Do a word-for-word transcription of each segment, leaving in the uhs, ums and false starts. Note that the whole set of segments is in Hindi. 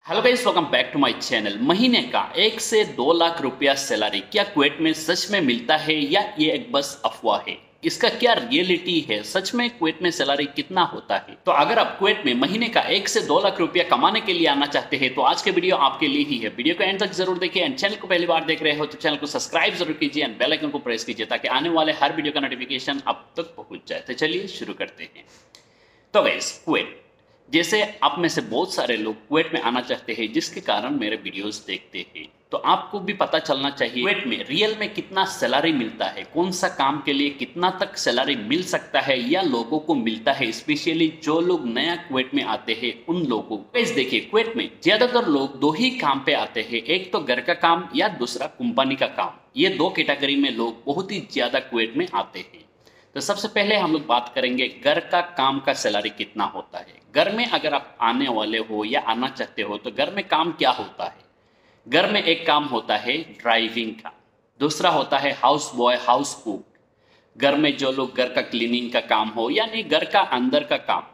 Hello guys, welcome back to my channel. महीने का एक से दो लाख रुपया सैलरी क्या कुवैत में सच में मिलता है या ये एक बस अफवाह है? इसका क्या रियलिटी है? सच में कुवैत में सैलरी कितना होता है? तो अगर आप कुवैत में महीने का एक से दो लाख रुपया कमाने के लिए आना चाहते हैं तो आज के वीडियो आपके लिए ही है। वीडियो को एंड तक जरूर देखिए एंड चैनल को पहली बार देख रहे हो तो चैनल को सब्सक्राइब जरूर कीजिए एंड बेल आइकन को प्रेस कीजिए ताकि आने वाले हर वीडियो का नोटिफिकेशन आप तक पहुंच जाए। तो चलिए शुरू करते हैं। तो गाइस, कुवैत जैसे आप में से बहुत सारे लोग कुवैत में आना चाहते हैं जिसके कारण मेरे वीडियोस देखते हैं, तो आपको भी पता चलना चाहिए कुवैत में रियल में कितना सैलरी मिलता है, कौन सा काम के लिए कितना तक सैलरी मिल सकता है या लोगों को मिलता है, स्पेशली जो लोग नया कुवैत में आते हैं उन लोगों को। इस देखिए, कुवैत में ज्यादातर लोग दो ही काम पे आते हैं, एक तो घर का काम या दूसरा कंपनी का काम। ये दो कैटेगरी में लोग बहुत ही ज्यादा कुवैत में आते हैं। तो सबसे पहले हम लोग बात करेंगे घर का काम का सैलरी कितना होता है। घर में अगर आप आने वाले हो या आना चाहते हो तो घर में काम क्या होता है? घर में एक काम होता है ड्राइविंग का, दूसरा होता है हाउस बॉय, हाउस कुक। घर में जो लोग घर का क्लीनिंग का काम हो यानी घर का अंदर का काम।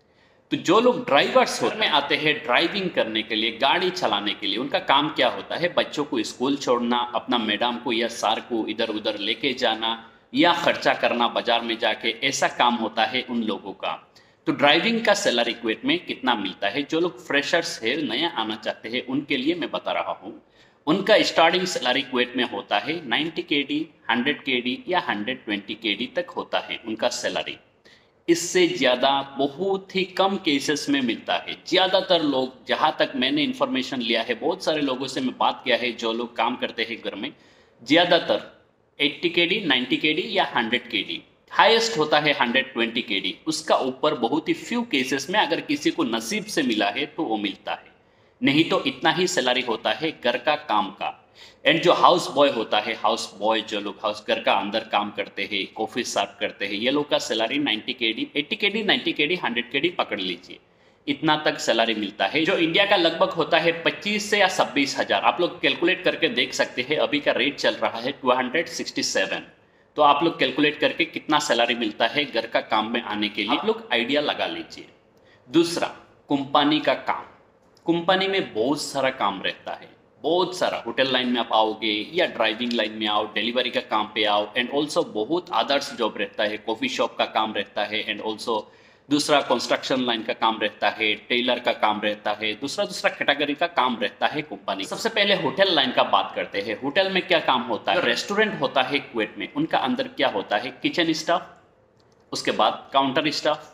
तो जो लोग ड्राइवर्स होते में आते हैं ड्राइविंग करने के लिए, गाड़ी चलाने के लिए, उनका काम क्या होता है? बच्चों को स्कूल छोड़ना, अपना मैडम को या सर को इधर उधर लेके जाना या खर्चा करना बाजार में जाके, ऐसा काम होता है उन लोगों का। तो ड्राइविंग का सैलरी कुवैत में कितना मिलता है? जो लोग फ्रेशर्स है, नया आना चाहते हैं, उनके लिए मैं बता रहा हूँ। उनका स्टार्टिंग सैलरी कुवैत में होता है नब्बे के डी, सौ के डी या एक सौ बीस के डी तक होता है उनका सैलरी। इससे ज़्यादा बहुत ही कम केसेस में मिलता है। ज़्यादातर लोग, जहाँ तक मैंने इन्फॉर्मेशन लिया है, बहुत सारे लोगों से मैं बात किया है जो लोग काम करते हैं घर में, ज़्यादातर अस्सी के डी, नब्बे के डी या सौ के डी, हाईएस्ट होता है एक सौ बीस के डी। उसका ऊपर बहुत ही फ्यू केसेस में अगर किसी को नसीब से मिला है तो वो मिलता है, नहीं तो इतना ही सैलरी होता है घर का काम का। एंड जो हाउस बॉय होता है, हाउस बॉय जो लोग हाउस घर का अंदर काम करते हैं, कॉफी सर्व करते हैं, ये लोग का सैलरी नब्बे के डी, अस्सी के डी, नब्बे के डी, सौ के डी पकड़ लीजिए, इतना तक सैलरी मिलता है, जो इंडिया का लगभग होता है पच्चीस से या छब्बीस हजार। आप लोग कैलकुलेट करके देख सकते हैं, अभी का रेट चल रहा है दो सौ सरसठ। तो आप लोग कैलकुलेट करके कितना सैलरी मिलता है घर का काम में आने के लिए आप लोग आइडिया लगा लीजिए। दूसरा, कंपनी का काम। कंपनी में बहुत सारा काम रहता है, बहुत सारा। होटल लाइन में आप आओगे या ड्राइविंग लाइन में आओ, डिलीवरी का काम पे आओ, एंड ऑल्सो बहुत अदर्स जॉब रहता है, कॉफी शॉप का काम रहता है, एंड ऑल्सो दूसरा कंस्ट्रक्शन लाइन का काम रहता है, टेलर का काम रहता है, दूसरा दूसरा कैटेगरी का काम रहता है कंपनी। सबसे पहले होटल लाइन का बात करते हैं। होटल में क्या काम होता है? रेस्टोरेंट होता है कुवैत में, उनका अंदर क्या होता है? किचन स्टाफ, उसके बाद काउंटर स्टाफ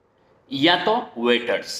या तो वेटर्स।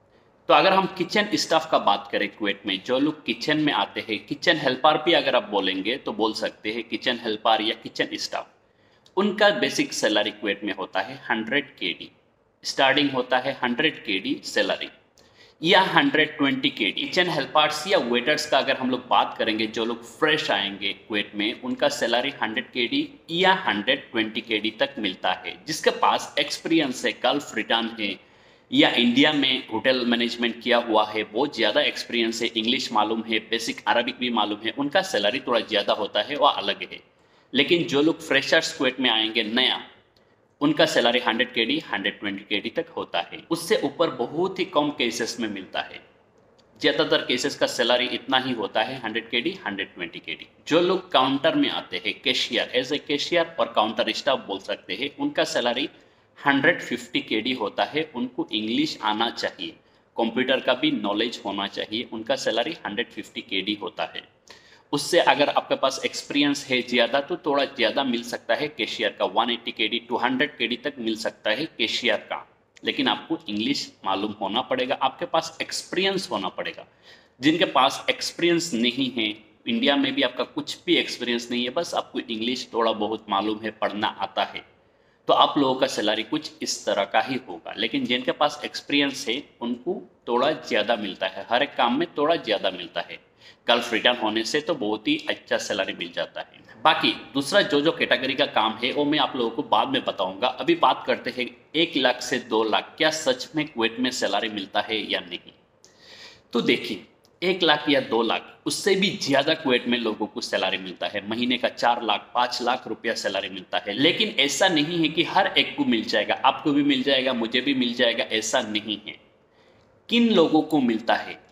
तो अगर हम किचन स्टाफ का बात करें, कुवैत में जो लोग किचन में आते हैं, किचन हेल्पर भी अगर आप बोलेंगे तो बोल सकते हैं, किचन हेल्पर या किचन स्टाफ, उनका बेसिक सैलरी कुवैत में होता है सौ के डी। स्टार्टिंग होता है सौ के डी सैलरी या एक सौ बीस के डी। किचन हेल्पर्स या वेटर्स का अगर हम लोग बात करेंगे, जो लोग फ्रेश आएंगे कुवैत में, उनका सैलरी सौ के डी या एक सौ बीस के डी तक मिलता है। जिसके पास एक्सपीरियंस है, गल्फ रिटर्न है या इंडिया में होटल मैनेजमेंट किया हुआ है, बहुत ज़्यादा एक्सपीरियंस है, इंग्लिश मालूम है, बेसिक अरबिक भी मालूम है, उनका सैलरी थोड़ा ज़्यादा होता है, वह अलग है। लेकिन जो लोग फ्रेशर्स कुवैत में आएंगे नया, उनका सैलरी सौ के डी, एक सौ बीस के डी तक होता है। उससे ऊपर बहुत ही कम केसेस में मिलता है। ज़्यादातर केसेस का सैलरी इतना ही होता है, सौ के डी, एक सौ बीस के डी। जो लोग काउंटर में आते हैं, कैशियर, एज ए कैशियर और काउंटर स्टाफ बोल सकते हैं, उनका सैलरी एक सौ पचास के डी होता है। उनको इंग्लिश आना चाहिए, कंप्यूटर का भी नॉलेज होना चाहिए, उनका सैलरी एक सौ पचास के डी होता है। उससे अगर आपके पास एक्सपीरियंस है ज़्यादा तो थोड़ा ज़्यादा मिल सकता है कैशियर का, एक सौ अस्सी के डी, दो सौ के डी तक मिल सकता है कैशियर का। लेकिन आपको इंग्लिश मालूम होना पड़ेगा, आपके पास एक्सपीरियंस होना पड़ेगा। जिनके पास एक्सपीरियंस नहीं है, इंडिया में भी आपका कुछ भी एक्सपीरियंस नहीं है, बस आपको इंग्लिश थोड़ा बहुत मालूम है, पढ़ना आता है, तो आप लोगों का सैलरी कुछ इस तरह का ही होगा। लेकिन जिनके पास एक्सपीरियंस है उनको थोड़ा ज़्यादा मिलता है, हर एक काम में थोड़ा ज़्यादा मिलता है। गल्फ रिटर्न होने से तो बहुत ही अच्छा सैलरी मिल जाता है। बाकी दूसरा जो जो कैटेगरी का काम है वो मैं आप लोगों को बाद में बताऊंगा। अभी बात करते हैं एक लाख से दो लाख क्या सच में कुवैत में सैलरी मिलता है या नहीं। तो देखिए, एक लाख या दो लाख, उससे भी ज़्यादा कुवैत में लोगों को सैलरी मिलता है। महीने का चार लाख पाँच लाख रुपया सैलरी मिलता है। लेकिन ऐसा नहीं है कि हर एक को मिल जाएगा, आपको भी मिल जाएगा, मुझे भी मिल जाएगा, ऐसा नहीं है। किन लोगों को मिलता है?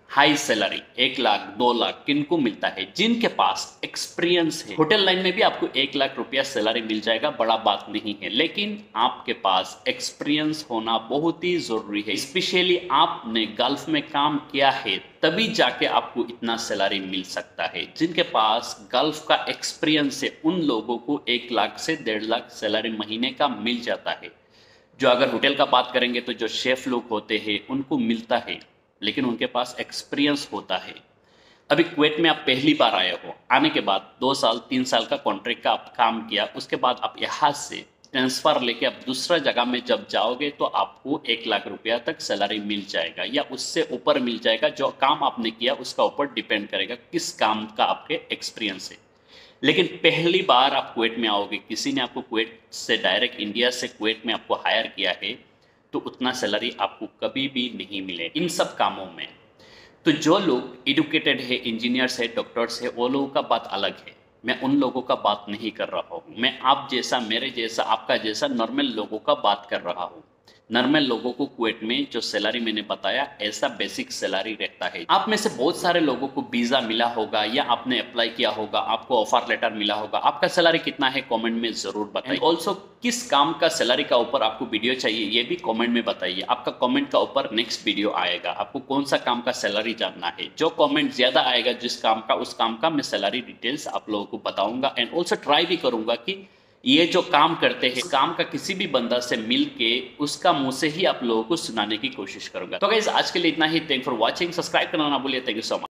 हाई सैलरी एक लाख दो लाख किनको मिलता है? जिनके पास एक्सपीरियंस है। होटल लाइन में भी आपको एक लाख रुपया सैलरी मिल जाएगा, बड़ा बात नहीं है, लेकिन आपके पास एक्सपीरियंस होना बहुत ही जरूरी है। स्पेशली आपने गल्फ में काम किया है तभी जाके आपको इतना सैलरी मिल सकता है। जिनके पास गल्फ का एक्सपीरियंस है उन लोगों को एक लाख से डेढ़ लाख सैलरी महीने का मिल जाता है। जो अगर होटल का बात करेंगे तो जो शेफ लोग होते हैं उनको मिलता है, लेकिन उनके पास एक्सपीरियंस होता है। अभी कुवैत में आप पहली बार आए हो, आने के बाद दो साल तीन साल का कॉन्ट्रैक्ट का आप काम किया, उसके बाद आप यहाँ से ट्रांसफ़र लेके आप दूसरा जगह में जब जाओगे तो आपको एक लाख रुपया तक सैलरी मिल जाएगा या उससे ऊपर मिल जाएगा। जो काम आपने किया उसका ऊपर डिपेंड करेगा किस काम का आपके एक्सपीरियंस है। लेकिन पहली बार आप कुवैत में आओगे, किसी ने आपको कुवैत से डायरेक्ट इंडिया से कुवैत में आपको हायर किया है, तो उतना सैलरी आपको कभी भी नहीं मिले इन सब कामों में। तो जो लोग एजुकेटेड है, इंजीनियर्स है, डॉक्टर्स है, वो लोगों का बात अलग है। मैं उन लोगों का बात नहीं कर रहा हूँ। मैं आप जैसा, मेरे जैसा, आपका जैसा नॉर्मल लोगों का बात कर रहा हूँ। नॉर्मल लोगों को कुवैत में जो सैलरी मैंने बताया ऐसा बेसिक सैलरी रहता है। आप में से बहुत सारे लोगों को वीज़ा मिला होगा या आपने अप्लाई किया होगा, आपको ऑफर लेटर मिला होगा। आपका सैलरी कितना है कमेंट में ज़रूर बताइए। ऑल्सो किस काम का सैलरी का ऊपर आपको वीडियो चाहिए ये भी कमेंट में बताइए। आपका कमेंट का ऊपर नेक्स्ट वीडियो आएगा। आपको कौन सा काम का सैलरी जानना है, जो कमेंट ज़्यादा आएगा जिस काम का, उस काम का मैं सैलरी डिटेल्स आप लोगों को बताऊंगा। एंड ऑल्सो ट्राई भी करूंगा कि ये जो काम करते हैं काम का किसी भी बंदा से मिल के उसका मुंह से ही आप लोगों को सुनाने की कोशिश करूंगा। तो गाइस आज के लिए इतना ही। Thank for watching. सब्सक्राइब करना ना भूलिए। Thank you so much.